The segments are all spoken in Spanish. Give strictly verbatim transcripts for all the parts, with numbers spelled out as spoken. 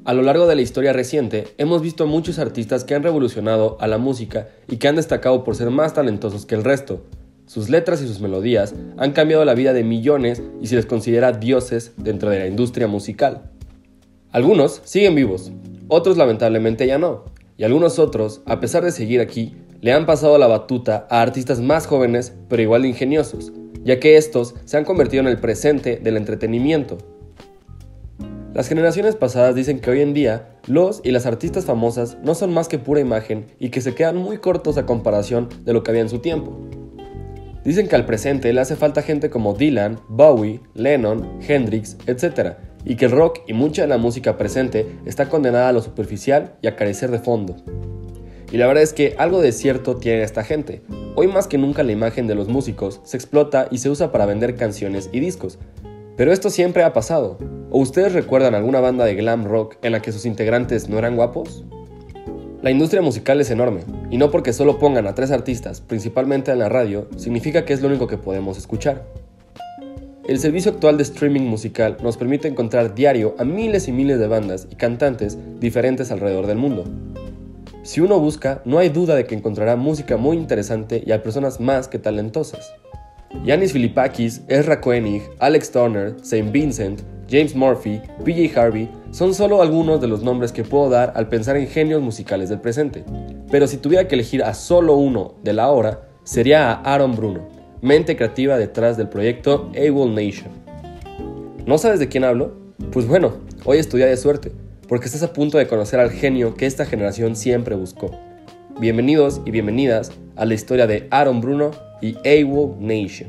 A lo largo de la historia reciente, hemos visto muchos artistas que han revolucionado a la música y que han destacado por ser más talentosos que el resto. Sus letras y sus melodías han cambiado la vida de millones y se les considera dioses dentro de la industria musical. Algunos siguen vivos, otros lamentablemente ya no, y algunos otros, a pesar de seguir aquí, le han pasado la batuta a artistas más jóvenes pero igual de ingeniosos, ya que estos se han convertido en el presente del entretenimiento. Las generaciones pasadas dicen que hoy en día los y las artistas famosas no son más que pura imagen y que se quedan muy cortos a comparación de lo que había en su tiempo. Dicen que al presente le hace falta gente como Dylan, Bowie, Lennon, Hendrix, etcétera, y que el rock y mucha de la música presente está condenada a lo superficial y a carecer de fondo. Y la verdad es que algo de cierto tiene esta gente. Hoy más que nunca la imagen de los músicos se explota y se usa para vender canciones y discos. Pero esto siempre ha pasado. ¿O ustedes recuerdan alguna banda de glam rock en la que sus integrantes no eran guapos? La industria musical es enorme, y no porque solo pongan a tres artistas, principalmente en la radio, significa que es lo único que podemos escuchar. El servicio actual de streaming musical nos permite encontrar diario a miles y miles de bandas y cantantes diferentes alrededor del mundo. Si uno busca, no hay duda de que encontrará música muy interesante y a personas más que talentosas. Yanis Philippakis, Ezra Koenig, Alex Turner, Saint Vincent, James Murphy, P J Harvey son solo algunos de los nombres que puedo dar al pensar en genios musicales del presente. Pero si tuviera que elegir a solo uno de la hora, sería a Aaron Bruno, mente creativa detrás del proyecto AWOL Nation. ¿No sabes de quién hablo? Pues bueno, hoy es tu día de suerte, porque estás a punto de conocer al genio que esta generación siempre buscó. Bienvenidos y bienvenidas a la historia de Aaron Bruno y AWOL Nation.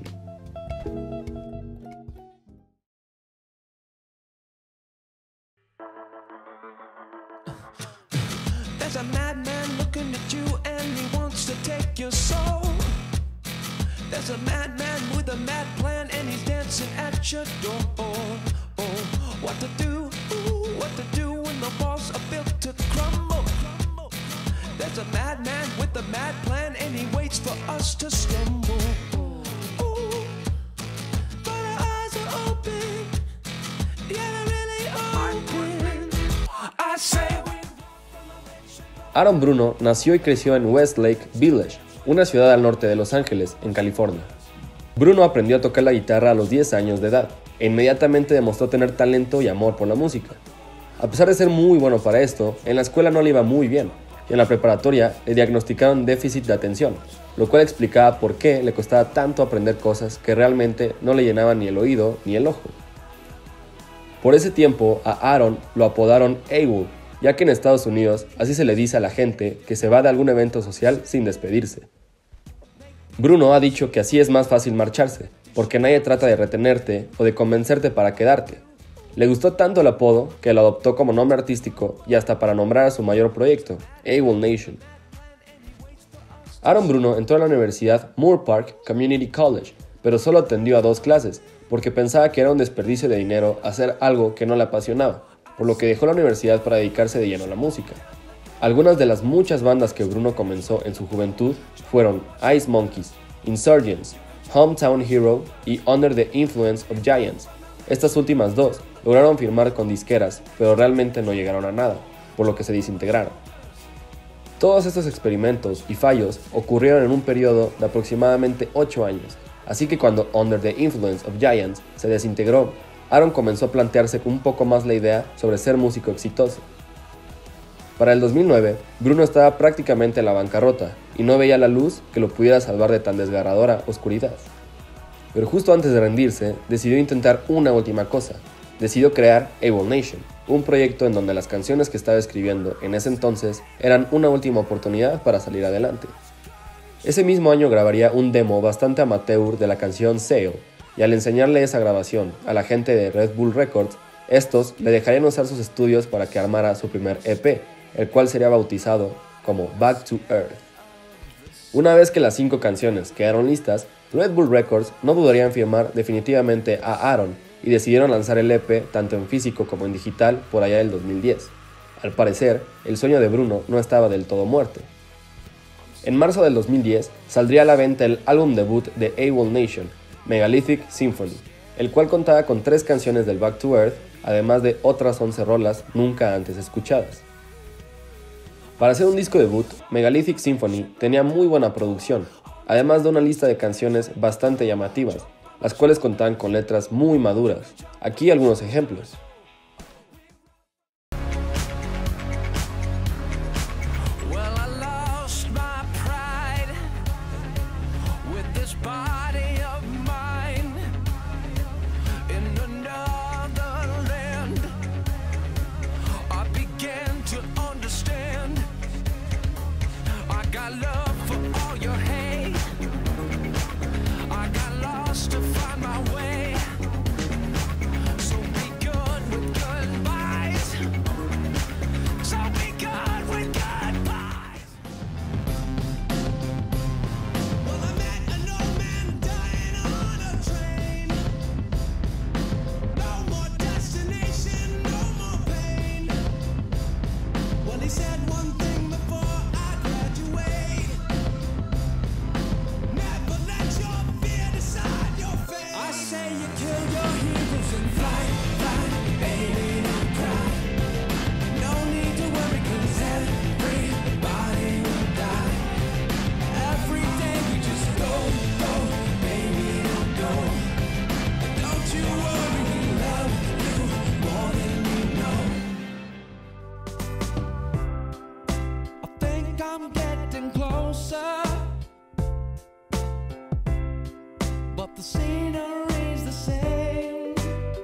There's a madman looking at you and he wants to take your soul. There's a madman with a mad plan and he's dancing at your door. Oh, what to do? Ooh, what to do when the walls are built to crumble? There's a madman with a mad plan and he waits for us to stumble. Ooh, but our eyes are open. Yeah, they're really open. I say we... Aaron Bruno nació y creció en Westlake Village, una ciudad al norte de Los Ángeles, en California. Bruno aprendió a tocar la guitarra a los diez años de edad e inmediatamente demostró tener talento y amor por la música. A pesar de ser muy bueno para esto, en la escuela no le iba muy bien, y en la preparatoria le diagnosticaron déficit de atención, lo cual explicaba por qué le costaba tanto aprender cosas que realmente no le llenaban ni el oído ni el ojo. Por ese tiempo a Aaron lo apodaron AWOL, ya que en Estados Unidos así se le dice a la gente que se va de algún evento social sin despedirse. Bruno ha dicho que así es más fácil marcharse, porque nadie trata de retenerte o de convencerte para quedarte. Le gustó tanto el apodo que lo adoptó como nombre artístico y hasta para nombrar a su mayor proyecto, AWOL Nation. Aaron Bruno entró a la universidad Moore Park Community College, pero solo atendió a dos clases, porque pensaba que era un desperdicio de dinero hacer algo que no le apasionaba, por lo que dejó la universidad para dedicarse de lleno a la música. Algunas de las muchas bandas que Bruno comenzó en su juventud fueron Ice Monkeys, Insurgents, Hometown Hero y Under the Influence of Giants. Estas últimas dos lograron firmar con disqueras, pero realmente no llegaron a nada, por lo que se desintegraron. Todos estos experimentos y fallos ocurrieron en un periodo de aproximadamente ocho años, así que cuando Under the Influence of Giants se desintegró, Aaron comenzó a plantearse un poco más la idea sobre ser músico exitoso. Para el dos mil nueve, Bruno estaba prácticamente en la bancarrota y no veía la luz que lo pudiera salvar de tan desgarradora oscuridad. Pero justo antes de rendirse, decidió intentar una última cosa. Decidió crear AWOL Nation, un proyecto en donde las canciones que estaba escribiendo en ese entonces eran una última oportunidad para salir adelante. Ese mismo año grabaría un demo bastante amateur de la canción Sail, y al enseñarle esa grabación a la gente de Red Bull Records, estos le dejarían usar sus estudios para que armara su primer E P, el cual sería bautizado como Back to Earth. Una vez que las cinco canciones quedaron listas, Red Bull Records no dudaría en firmar definitivamente a Aaron y decidieron lanzar el E P tanto en físico como en digital por allá del dos mil diez. Al parecer, el sueño de Bruno no estaba del todo muerto. En marzo del dos mil diez saldría a la venta el álbum debut de AWOL Nation, Megalithic Symphony, el cual contaba con tres canciones del Back to Earth, además de otras once rolas nunca antes escuchadas. Para hacer un disco debut, Megalithic Symphony tenía muy buena producción, además de una lista de canciones bastante llamativas, las cuales contaban con letras muy maduras. Aquí algunos ejemplos. I'm getting closer, but the scenery's the same.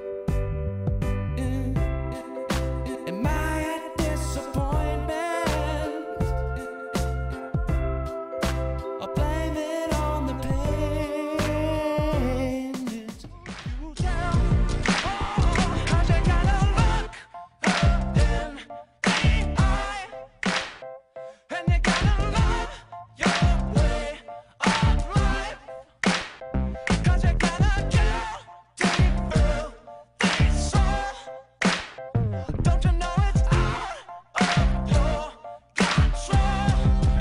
Am I a disappointment? I blame it on the pain. It's you tell, oh, I just gotta look in the eye. And you gotta love your way of life, 'cause you gotta kill deep through the soul. Don't you know it's out of your control?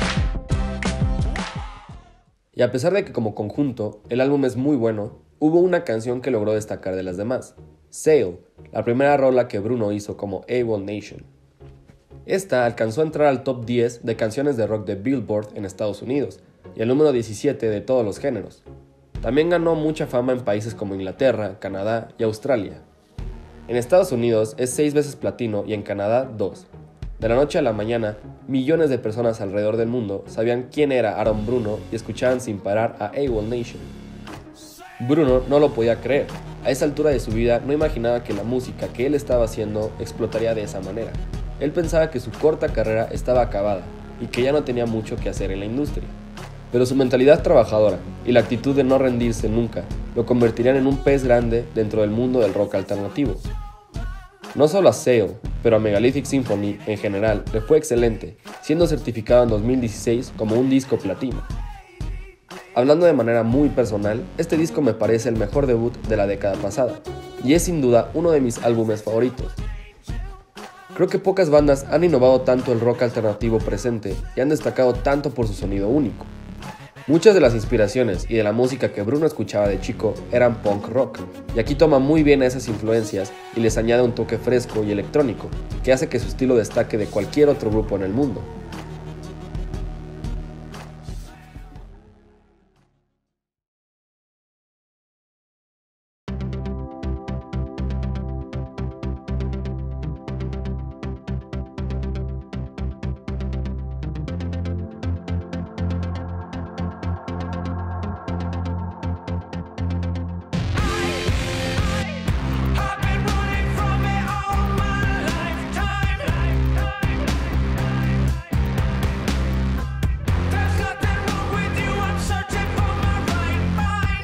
Y a pesar de que como conjunto el álbum es muy bueno, hubo una canción que logró destacar de las demás, Sail, la primera rola que Bruno hizo como AWOL Nation. Esta alcanzó a entrar al top diez de canciones de rock de Billboard en Estados Unidos y al número diecisiete de todos los géneros. También ganó mucha fama en países como Inglaterra, Canadá y Australia. En Estados Unidos es seis veces platino y en Canadá dos. De la noche a la mañana, millones de personas alrededor del mundo sabían quién era Aaron Bruno y escuchaban sin parar a AWOL Nation. Bruno no lo podía creer. A esa altura de su vida no imaginaba que la música que él estaba haciendo explotaría de esa manera. Él pensaba que su corta carrera estaba acabada y que ya no tenía mucho que hacer en la industria. Pero su mentalidad trabajadora y la actitud de no rendirse nunca lo convertirían en un pez grande dentro del mundo del rock alternativo. No solo a Sail, pero a Megalithic Symphony en general le fue excelente, siendo certificado en dos mil dieciséis como un disco platino. Hablando de manera muy personal, este disco me parece el mejor debut de la década pasada, y es sin duda uno de mis álbumes favoritos. Creo que pocas bandas han innovado tanto el rock alternativo presente y han destacado tanto por su sonido único. Muchas de las inspiraciones y de la música que Bruno escuchaba de chico eran punk rock, y aquí toma muy bien a esas influencias y les añade un toque fresco y electrónico, que hace que su estilo destaque de cualquier otro grupo en el mundo. I've been running from it all my lifetime. There's nothing wrong with you, I'm searching for my right mind.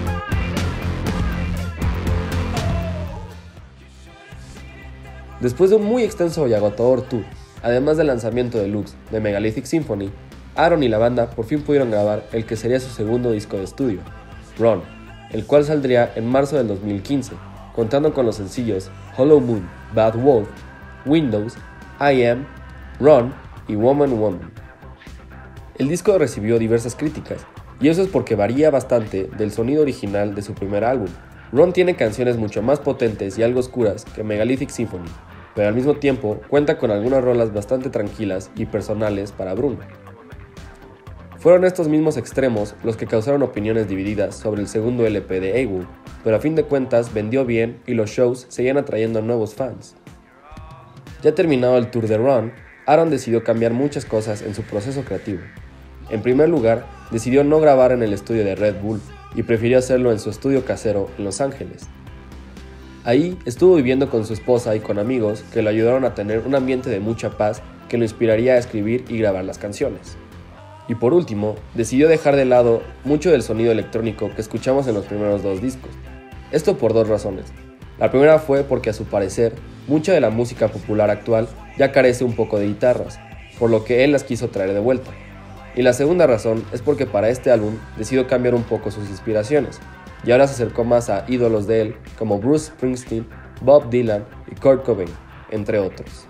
Después de un muy extenso y agotador tour, además del lanzamiento deluxe de Megalithic Symphony, Aaron y la banda por fin pudieron grabar el que sería su segundo disco de estudio, Run, el cual saldría en marzo del dos mil quince, contando con los sencillos Hollow Moon, Bad Wolf, Windows, I Am, Run y Woman Woman. El disco recibió diversas críticas, y eso es porque varía bastante del sonido original de su primer álbum, Ron tiene canciones mucho más potentes y algo oscuras que Megalithic Symphony, pero al mismo tiempo cuenta con algunas rolas bastante tranquilas y personales para Bruno. Fueron estos mismos extremos los que causaron opiniones divididas sobre el segundo L P de AWOL, pero a fin de cuentas vendió bien y los shows seguían atrayendo nuevos fans. Ya terminado el tour de Ron, Aaron decidió cambiar muchas cosas en su proceso creativo. En primer lugar, decidió no grabar en el estudio de Red Bull y prefirió hacerlo en su estudio casero en Los Ángeles. Ahí estuvo viviendo con su esposa y con amigos que lo ayudaron a tener un ambiente de mucha paz que lo inspiraría a escribir y grabar las canciones. Y por último, decidió dejar de lado mucho del sonido electrónico que escuchamos en los primeros dos discos. Esto por dos razones. La primera fue porque a su parecer, mucha de la música popular actual ya carece un poco de guitarras, por lo que él las quiso traer de vuelta. Y la segunda razón es porque para este álbum decidió cambiar un poco sus inspiraciones, y ahora se acercó más a ídolos de él como Bruce Springsteen, Bob Dylan y Kurt Cobain, entre otros.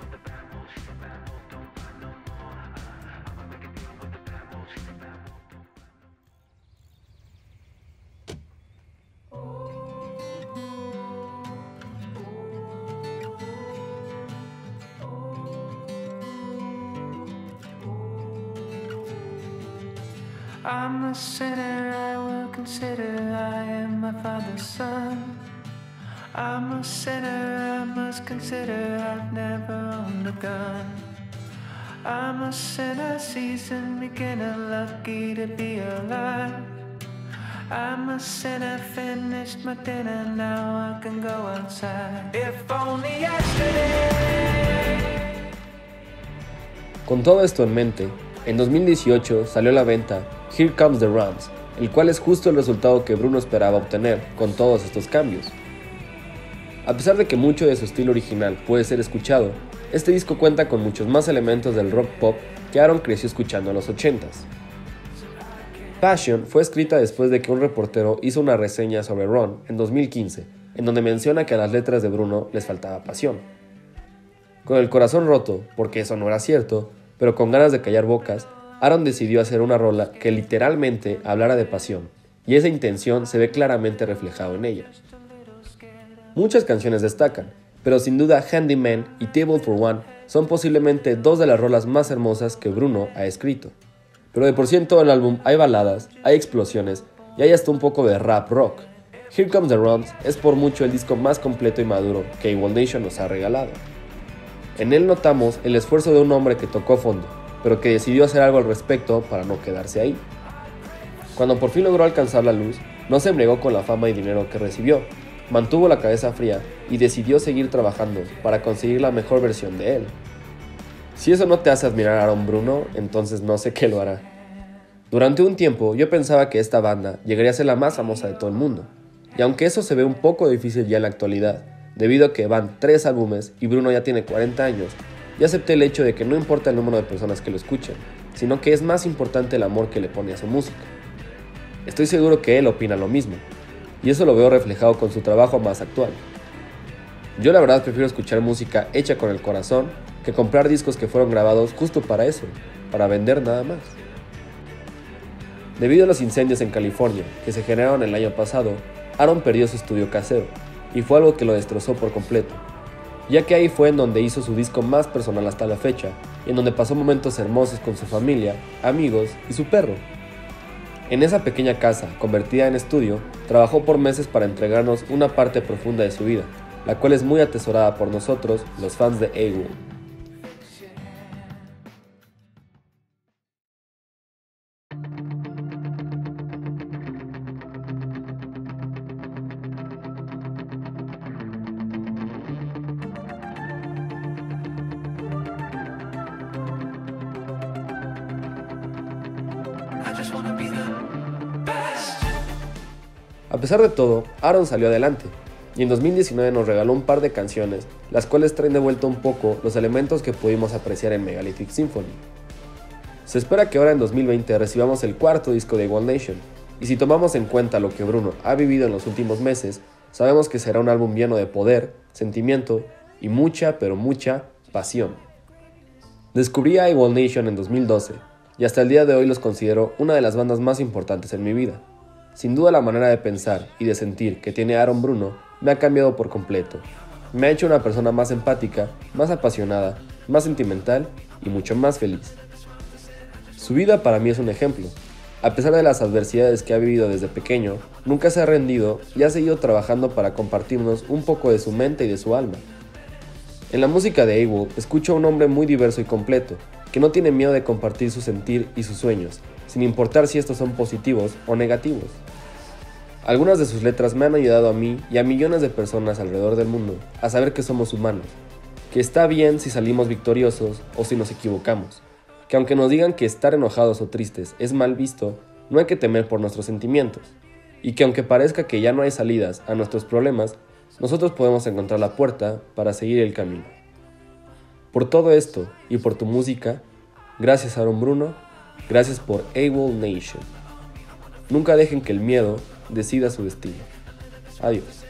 I'm a sinner, I will consider I am my father's son. I'm a sinner, I must consider I've never owned a gun. I'm a sinner, seasoned beginner, lucky to be alive. I'm a sinner, finished my dinner, now I can go outside. If only yesterday. Con todo esto en mente, en dos mil dieciocho salió a la venta Here Comes the Rams, el cual es justo el resultado que Bruno esperaba obtener con todos estos cambios. A pesar de que mucho de su estilo original puede ser escuchado, este disco cuenta con muchos más elementos del rock pop que Aaron creció escuchando en los ochentas. Passion fue escrita después de que un reportero hizo una reseña sobre Ron en dos mil quince, en donde menciona que a las letras de Bruno les faltaba pasión. Con el corazón roto, porque eso no era cierto, pero con ganas de callar bocas, Aaron decidió hacer una rola que literalmente hablara de pasión, y esa intención se ve claramente reflejado en ella. Muchas canciones destacan, pero sin duda Handyman y Table for One son posiblemente dos de las rolas más hermosas que Bruno ha escrito. Pero de por sí en todo el álbum hay baladas, hay explosiones y hay hasta un poco de rap rock. Here Comes the Rams es por mucho el disco más completo y maduro que AWOL Nation nos ha regalado. En él notamos el esfuerzo de un hombre que tocó fondo, pero que decidió hacer algo al respecto para no quedarse ahí. Cuando por fin logró alcanzar la luz, no se embriagó con la fama y dinero que recibió, mantuvo la cabeza fría y decidió seguir trabajando para conseguir la mejor versión de él. Si eso no te hace admirar a Aaron Bruno, entonces no sé qué lo hará. Durante un tiempo yo pensaba que esta banda llegaría a ser la más famosa de todo el mundo, y aunque eso se ve un poco difícil ya en la actualidad, debido a que van tres álbumes y Bruno ya tiene cuarenta años, ya acepté el hecho de que no importa el número de personas que lo escuchen, sino que es más importante el amor que le pone a su música. Estoy seguro que él opina lo mismo, y eso lo veo reflejado con su trabajo más actual. Yo la verdad prefiero escuchar música hecha con el corazón que comprar discos que fueron grabados justo para eso, para vender nada más. Debido a los incendios en California que se generaron el año pasado, Aaron perdió su estudio casero, y fue algo que lo destrozó por completo, ya que ahí fue en donde hizo su disco más personal hasta la fecha, y en donde pasó momentos hermosos con su familia, amigos y su perro. En esa pequeña casa, convertida en estudio, trabajó por meses para entregarnos una parte profunda de su vida, la cual es muy atesorada por nosotros, los fans de AWOL. A pesar de todo, Aaron salió adelante, y en dos mil diecinueve nos regaló un par de canciones, las cuales traen de vuelta un poco los elementos que pudimos apreciar en Megalithic Symphony. Se espera que ahora en dos mil veinte recibamos el cuarto disco de AWOL Nation, y si tomamos en cuenta lo que Bruno ha vivido en los últimos meses, sabemos que será un álbum lleno de poder, sentimiento y mucha, pero mucha pasión. Descubrí a AWOL Nation en dos mil doce, y hasta el día de hoy los considero una de las bandas más importantes en mi vida. Sin duda la manera de pensar y de sentir que tiene Aaron Bruno me ha cambiado por completo. Me ha hecho una persona más empática, más apasionada, más sentimental y mucho más feliz. Su vida para mí es un ejemplo. A pesar de las adversidades que ha vivido desde pequeño, nunca se ha rendido y ha seguido trabajando para compartirnos un poco de su mente y de su alma. En la música de AWOL escucho a un hombre muy diverso y completo, que no tiene miedo de compartir su sentir y sus sueños, sin importar si estos son positivos o negativos. Algunas de sus letras me han ayudado a mí y a millones de personas alrededor del mundo a saber que somos humanos, que está bien si salimos victoriosos o si nos equivocamos, que aunque nos digan que estar enojados o tristes es mal visto, no hay que temer por nuestros sentimientos, y que aunque parezca que ya no hay salidas a nuestros problemas, nosotros podemos encontrar la puerta para seguir el camino. Por todo esto y por tu música, gracias Aaron Bruno, gracias por AWOL Nation. Nunca dejen que el miedo decida su destino. Adiós.